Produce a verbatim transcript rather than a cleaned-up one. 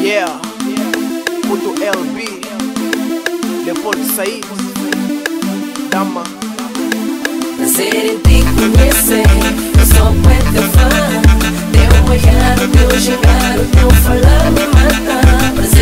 Yeah, Puto L B, Leopoldo Said, Dama. Prazer em te conhecer, eu sou muito teu fã. Teu olhar, teu girar, teu falar me mata.